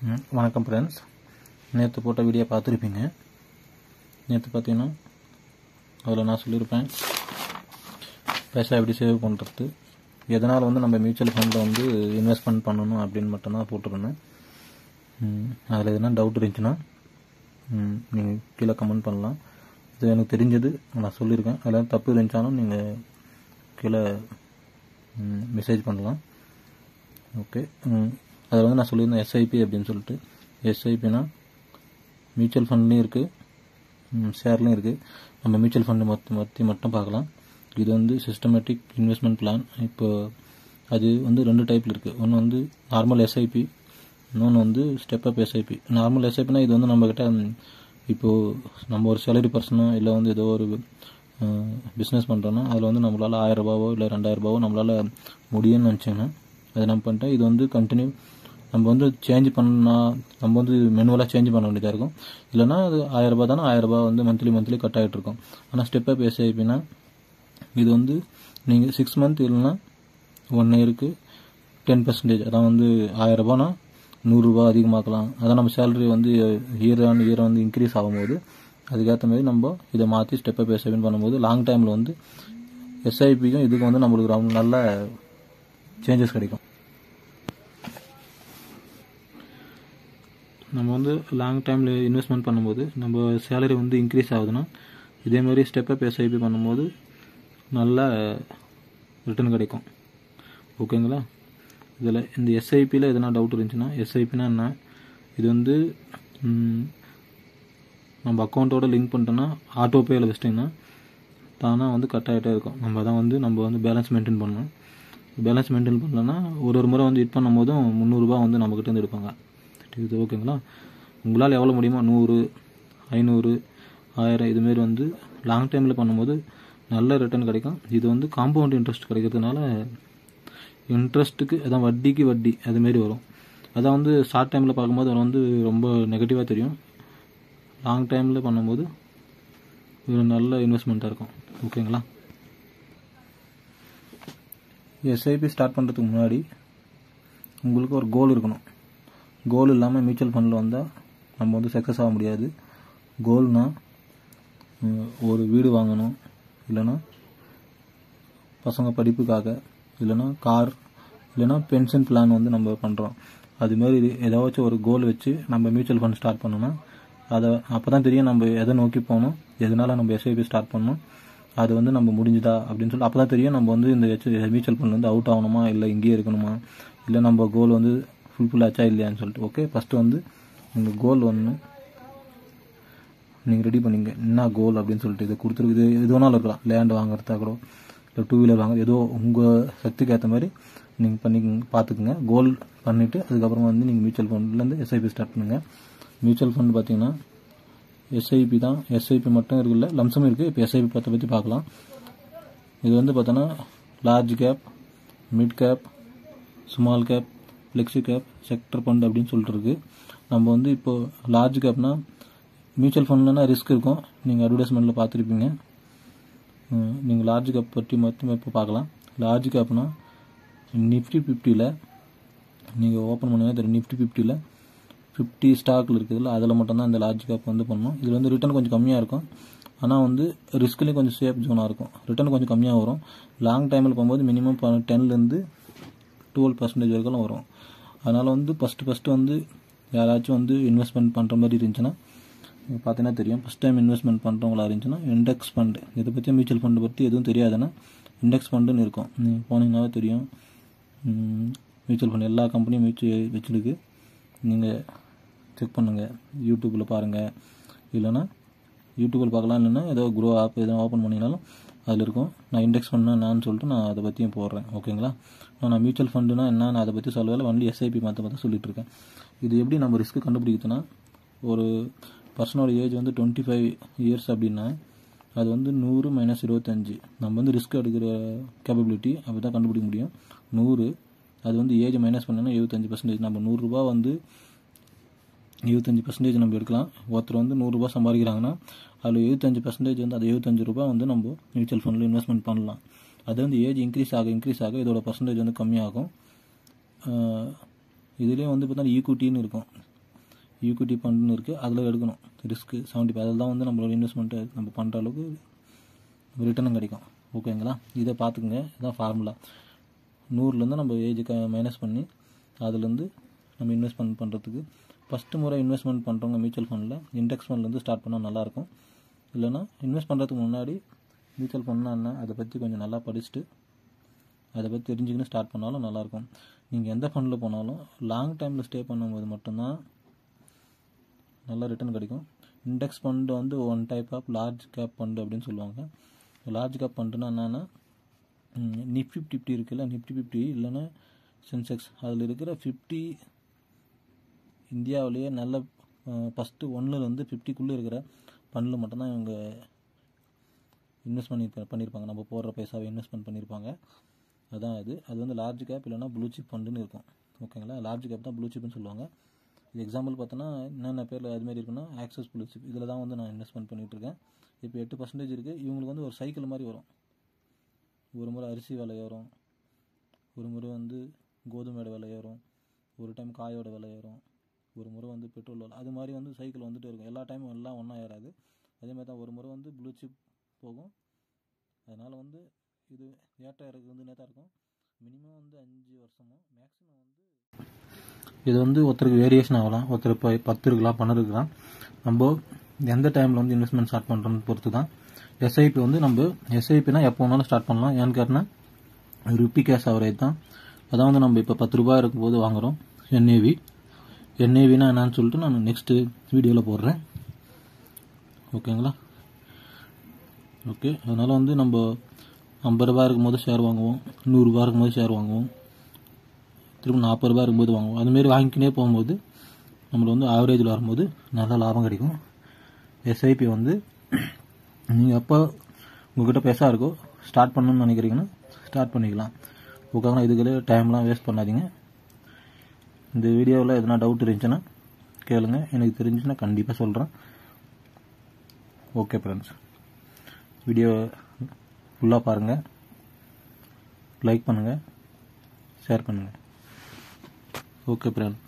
வணக்கம் ஃப்ரெண்ட்ஸ். நேற்று போட்ட வீடியோ பார்த்துருப்பீங்க. நேற்று பார்த்தீங்கன்னா அதில் நான் சொல்லியிருப்பேன் பைசா எப்படி சேவ் பண்ணுறது, எதனால் நம்ம மியூச்சுவல் ஃபண்டில் இன்வெஸ்ட்மெண்ட் பண்ணணும் அப்படின்னு மட்டும்தான் போட்டிருந்தேன். அதில் எதுனா டவுட் இருந்துச்சுன்னா நீங்கள் கீழே கமெண்ட் பண்ணலாம். இது எனக்கு தெரிஞ்சது நான் சொல்லியிருக்கேன். அதில் தப்பு இருந்துச்சாலும் நீங்கள் கீழே மெசேஜ் பண்ணலாம். ஓகே, அதில் நான் சொல்லியிருந்தேன் எஸ்ஐபி அப்படின்னு சொல்லிட்டு. எஸ்ஐபினா மியூச்சுவல் ஃபண்ட்லேயும் இருக்குது, ஷேர்லையும் இருக்குது. நம்ம மியூச்சுவல் ஃபண்டு மொத்தி மட்டும் பார்க்கலாம். இது சிஸ்டமேட்டிக் இன்வெஸ்ட்மெண்ட் பிளான். இப்போ அது ரெண்டு டைப்பில் இருக்குது. ஒன்று நார்மல் எஸ்ஐபி, இன்னொன்று ஸ்டெப் அப் எஸ்ஐபி. நார்மல் எஸ்ஐபினா இது நம்மக்கிட்ட இப்போது நம்ம ஒரு சேலரி பர்சனோ இல்லை ஏதோ ஒரு பிஸ்னஸ் பண்ணுறோன்னா அதில் நம்மளால் 1000 ரூபாவோ இல்லை 2000 ரூபாவோ நம்மளால் முடியும்னு நினச்சிங்கன்னா அதை நம்ம பண்ணிட்டேன். இது கண்டினியூ நம்ம சேஞ்ச் பண்ணால் நம்ம மெனுவலாக சேஞ்ச் பண்ண வேண்டியதாக இருக்கும். இல்லைனா அது 1000 ரூபா தானே, 1000 ரூபா மந்த்லி கட் ஆகிட்டு இருக்கும். ஆனால் ஸ்டெப் அப் எஸ்ஐபினா இது நீங்கள் 6 மந்த் இல்லைன்னா 1 இயருக்கு 10%, அதான் 1000 ரூபானா 100 ரூபா அதிகமாக்கலாம். அதான் நம்ம salary year on year increase ஆகும்போது அதுக்கேற்ற மாதிரி நம்ம இதை மாற்றி ஸ்டெப் அப் எஸ்ஐபின்னு பண்ணும்போது லாங் டைமில் எஸ்ஐபிக்கும் இதுக்கு நம்மளுக்கு நல்ல சேஞ்சஸ் கிடைக்கும். நம்ம லாங் டைமில் இன்வெஸ்ட்மெண்ட் பண்ணும்போது நம்ம சேலரி இன்க்ரீஸ் ஆகுதுன்னா இதேமாதிரி ஸ்டெப் அப் எஸ்ஐபி பண்ணும்போது நல்ல ரிட்டர்ன் கிடைக்கும். ஓகேங்களா? இதில் இந்த எஸ்ஐபியில் எதனா டவுட் இருந்துச்சுன்னா, எஸ்ஐபினா என்ன, இது நம்ம அக்கௌண்ட்டோட லிங்க் பண்ணிட்டோன்னா ஆட்டோபேயில் வச்சிட்டிங்கன்னா தானாக கட் ஆகிட்டே இருக்கும். நம்ம தான் நம்ம பேலன்ஸ் மெயின்டைன் பண்ணணும். பேலன்ஸ் மெயின்டைன் பண்ணலன்னா ஒரு முறை ஹிட் பண்ணும் போதும் 300 ரூபா நம்மக்கிட்ட எடுப்பாங்க. இது ஓகேங்களா? உங்களால் எவ்வளோ முடியுமோ 100, 500, 1000 இதுமாரி லாங் டைமில் பண்ணும்போது நல்ல ரிட்டர்ன் கிடைக்கும். இது காம்பவுண்ட் இன்ட்ரெஸ்ட் கிடைக்கிறதுனால இன்ட்ரெஸ்ட்டுக்கு அதான் வட்டிக்கு வட்டி அதுமாரி வரும். அதான் ஷார்ட் டைமில் பார்க்கும்போது ரொம்ப நெகட்டிவாக தெரியும். லாங் டைமில் பண்ணும்போது ஒரு நல்ல இன்வெஸ்ட்மெண்ட்டாக இருக்கும். ஓகேங்களா? எஸ்ஐபி ஸ்டார்ட் பண்ணுறதுக்கு முன்னாடி உங்களுக்கு ஒரு கோல் இருக்கணும். கோல் இல்லாமல் மியூச்சுவல் ஃபண்டில் வந்தால் நம்ம சக்ஸஸ் ஆக முடியாது. கோல்னால் ஒரு வீடு வாங்கணும், இல்லைன்னா பசங்க படிப்புக்காக, இல்லைன்னா கார், இல்லைன்னா பென்ஷன் பிளான் நம்ம பண்ணுறோம். அதுமாரி ஏதாச்சும் ஒரு கோல் வச்சு நம்ம மியூச்சுவல் ஃபண்ட் ஸ்டார்ட் பண்ணோன்னா அதை அப்போ தான் தெரியும் நம்ம எதை நோக்கி போகணும், எதனால் நம்ம எஸ்ஐபி ஸ்டார்ட் பண்ணணும், அது நம்ம முடிஞ்சுதா அப்படின்னு சொல்லி அப்போ தான் தெரியும் நம்ம இந்த மியூச்சுவல் ஃபண்ட் அவுட் ஆகணுமா இல்லை இங்கேயே இருக்கணுமா, இல்லை நம்ம கோல் ஃபுல்ஃபில் ஆச்சா இல்லையான்னு சொல்லிட்டு. ஓகே, ஃபஸ்ட்டு உங்கள் கோல் நீங்கள் ரெடி பண்ணிங்க. என்ன கோல் அப்படின்னு சொல்லிட்டு இதை கொடுத்துருக்கு. இது எது வேணாலும் இருக்கலாம். லேண்ட் வாங்குறதா கூட, இல்லை 2 வீலர் வாங்குறது, ஏதோ உங்கள் சக்திக்கு ஏற்ற மாதிரி நீங்கள் பண்ணி பார்த்துக்குங்க. கோல் பண்ணிவிட்டு அதுக்கப்புறமா நீங்கள் மியூச்சுவல் ஃபண்ட்லேருந்து எஸ்ஐபி ஸ்டார்ட் பண்ணுங்கள். மியூச்சுவல் ஃபண்ட் பார்த்தீங்கன்னா எஸ்ஐபி தான். எஸ்ஐபி மட்டும் இருக்குல்ல, லம்சம் இருக்குது. இப்போ எஸ்ஐபி பற்றி பார்க்கலாம். இது பார்த்தோன்னா large cap, mid cap, small cap, flexi cap, sector fund அப்படின்னு சொல்லிட்டு இருக்குது. நம்ம இப்போது லார்ஜ் கேப்னா மியூச்சுவல் ஃபண்ட்லனா ரிஸ்க் இருக்கும். நீங்கள் அட்வர்டைஸ்மெண்ட்டில் பார்த்துருப்பீங்க. நீங்கள் லார்ஜ் கேப் பற்றி மட்டும் இப்போ பார்க்கலாம். லார்ஜ் கேப்னா நிஃப்டி 50ல் நீங்கள் ஓப்பன் பண்ணுங்கள். தெரியும், நிஃப்டி 50ல் 50 ஸ்டாக்கில் இருக்குதுல்ல, அதில் மட்டும்தான் இந்த லார்ஜ் கேப் பண்ணணும். இதில் ரிட்டர்ன் கொஞ்சம் கம்மியாக இருக்கும். ஆனால் ரிஸ்க்லேயும் கொஞ்சம் சேஃப் ஜோனாக இருக்கும். ரிட்டர்ன் கொஞ்சம் கம்மியாக வரும். லாங் டைமில் போகும்போது மினிமம் 10லேருந்து 12% வரைக்கும் வரும். அதனால் ஃபஸ்ட்டு யாராச்சும் இன்வெஸ்ட்மெண்ட் பண்ணுற மாதிரி இருந்துச்சுன்னா பார்த்தீங்கன்னா தெரியும். ஃபஸ்ட் டைம் இன்வெஸ்ட்மெண்ட் பண்ணுறவங்களா இருந்துச்சுன்னா இண்டெக்ஸ் ஃபண்டு, இதை பற்றி மியூச்சுவல் ஃபண்டு பற்றி எதுவும் தெரியாதுன்னா இண்டெக்ஸ் ஃபண்டுன்னு இருக்கும். நீங்கள் போனீங்கன்னாவே தெரியும். மியூச்சுவல் ஃபண்ட் எல்லா கம்பெனியும் வச்சுருக்கு. நீங்கள் செக் பண்ணுங்கள், யூடியூப்பில் பாருங்கள். இல்லைனா யூடியூப்பில் பார்க்கலாம், இல்லைன்னா ஏதோ க்ரோ ஆப் எதோ ஓப்பன் பண்ணிங்கனாலும் அதில் இருக்கும். நான் இண்டெக்ஸ் ஃபண்டுனா என்னான்னு சொல்லிட்டு நான் அதை பற்றியும் போடுறேன். ஓகேங்களா? நான் மியூச்சுவல் ஃபண்டுனா என்ன அதை பற்றி சொல்லலை, ஒன்லி எஸ்ஐபி மாற்ற சொல்லிட்டுருக்கேன். இது எப்படி நம்ம ரிஸ்க்கு கண்டுபிடிக்குதுன்னா, ஒரு பர்சனோட ஏஜ் 25 இயர்ஸ் அப்படின்னா அது 100 - 25 நம்ம ரிஸ்க் எடுக்கிற கேப்பபிலிட்டி அப்படி தான் கண்டுபிடிக்க முடியும். 100 அது ஏஜ் மைனஸ் பண்ணோன்னா 75%. நம்ம 100 ரூபா 75% நம்ம எடுக்கலாம். ஒருத்தர் 100 ரூபா சம்பாதிக்கிறாங்கன்னா அதில் 75% அது 75 ரூபா நம்ம மியூச்சுவல் ஃபண்டில் இன்வெஸ்ட்மெண்ட் பண்ணலாம். அது ஏஜ் இன்க்ரீஸ் ஆக இதோட பர்சன்டேஜ் கம்மியாகும். இதுலேயே பார்த்தா ஈக்விட்டின்னு இருக்கும். ஈக்விட்டி ஃபண்டுன்னு இருக்குது, அதில் எடுக்கணும் ரிஸ்க்கு 70. அதில் தான் வந்து நம்மளோட இன்வெஸ்ட்மெண்ட்டு நம்ம பண்ணுற அளவுக்கு ரிட்டர்னும் கிடைக்கும். ஓகேங்களா, இதை பார்த்துக்குங்க. இதுதான் ஃபார்முலா. 100லேருந்து நம்ம ஏஜுக்கு மைனஸ் பண்ணி அதுலேருந்து நம்ம இன்வெஸ்ட்மெண்ட் பண்ணுறதுக்கு ஃபஸ்ட்டு முறை இன்வெஸ்ட்மெண்ட் பண்ணுறவங்க மியூச்சுவல் ஃபண்டில் இண்டெக்ஸ் ஃபண்ட்லேருந்து ஸ்டார்ட் பண்ணால் நல்லாயிருக்கும். இல்லைனா இன்வெஸ்ட் பண்ணுறதுக்கு முன்னாடி மியூச்சுவல் ஃபண்ட்னா என்ன அதை பற்றி கொஞ்சம் நல்லா படிச்சுட்டு அதை பற்றி தெரிஞ்சுக்கின்னு ஸ்டார்ட் பண்ணாலும் நல்லாயிருக்கும். நீங்கள் எந்த ஃபண்டில் போனாலும் லாங் டைமில் ஸ்டே பண்ணும்போது மட்டும்தான் நல்லா ரிட்டர்ன் கிடைக்கும். இண்டெக்ஸ் ஃபண்டு வந்து one type of large cap fund அப்படின்னு சொல்லுவாங்க. லார்ஜ் கேப் ஃபண்டுனா என்னென்னா நிஃப்டி 50 இருக்குல்ல, நிஃப்டி 50 இல்லைன்னா சென்செக்ஸ், அதில் இருக்கிற 50 இந்தியாவிலேயே நல்ல ஃபஸ்ட்டு 1லேருந்து 50க்குள்ளே இருக்கிற ஃபண்டில் மட்டும்தான் இவங்க இன்வெஸ்ட் பண்ணியிருப்பாங்க. நம்ம போடுற பைசாவை இன்வெஸ்ட்மெண்ட் பண்ணியிருப்பாங்க. அதான் அது வந்து லார்ஜ் கேப் இல்லைனா ப்ளூ சிப் ஃபண்டுன்னு இருக்கும். ஓகேங்களா, லார்ஜ் கேப் தான் ப்ளூ சிப்னு சொல்லுவாங்க. இது எக்ஸாம்பிள் பார்த்தோன்னா என்னென்ன பேரில் அதுமாரி இருக்குன்னா ஆக்சஸ் ப்ளூ சிப், இதில் தான் வந்து நான் இன்வெஸ்ட்மெண்ட் பண்ணிகிட்ருக்கேன். இப்போ 8% இருக்குது. இவங்களுக்கு வந்து ஒரு சைக்கிள் மாதிரி வரும். ஒரு முறை அரிசி விலை ஏறும், ஒரு முறை வந்து கோதுமையோட விலை ஏறும், ஒரு டைம் காயோட விலை ஏறும், ஒரு முறை வந்து பெட்ரோல் விலை, அது மாதிரி வந்து சைக்கிள் வந்துட்டு இருக்கும். எல்லா டைமும் எல்லாம் ஒன்றா ஏறாது. அதேமாதிரி தான் ஒரு முறை வந்து ப்ளூ சிப் போகும். அதனால் வந்து இது ஏற்ற இறக்கு வந்து நேற்றாக இருக்கும். மினிமம் வந்து 5 வருஷமும் மேக்ஸிமம் வந்து இது வந்து ஒருத்தருக்கு வேரியேஷன் ஆகலாம். ஒருத்தர் இப்போ 10 இருக்கலாம், 12 இருக்கலாம். நம்ம எந்த டைமில் வந்து இன்வெஸ்ட்மெண்ட் ஸ்டார்ட் பண்ணுறோன்னு பொறுத்து தான். எஸ்ஐபி வந்து நம்ம எஸ்ஐபினா எப்போ வேணாலும் ஸ்டார்ட் பண்ணலாம். ஏன்னு கேட்டால் ருப்பி கேஷ் ஆவரேஜ் தான். அதான் வந்து நம்ம இப்போ 10 ரூபாய் இருக்கும்போது வாங்குகிறோம். என்ஏவினா என்னன்னு சொல்லிட்டு நான் நெக்ஸ்ட்டு வீடியோவில் போடுறேன். ஓகேங்களா, ஓகே. அதனால் வந்து நம்ம 50 ரூபா இருக்கும்போது ஷேர் வாங்குவோம், 100 ரூபா இருக்கும்போது ஷேர் வாங்குவோம், திரும்ப 40 ரூபா இருக்கும்போது வாங்குவோம். அதுமாரி வாங்கிக்கினே போகும்போது நம்மளுக்கு வந்து ஆவரேஜில் வரும்போது நல்லா லாபம் கிடைக்கும். எஸ்ஐபி வந்து நீங்கள் எப்போ உங்கள்கிட்ட பைசா இருக்கோ ஸ்டார்ட் பண்ணணும்னு நினைக்கிறீங்கன்னா ஸ்டார்ட் பண்ணிக்கலாம். ஓகேங்களா, இதுக்குள்ளே டைம்லாம் வேஸ்ட் பண்ணாதீங்க. இந்த வீடியோவில் எதனா டவுட் இருந்துச்சுன்னா கேளுங்க, எனக்கு தெரிஞ்சுன்னா கண்டிப்பாக சொல்கிறேன். ஓகே ஃப்ரெண்ட்ஸ், வீடியோ ஃபுல்லாக பாருங்கள், லைக் பண்ணுங்கள், ஷேர் பண்ணுங்கள். Okay friend.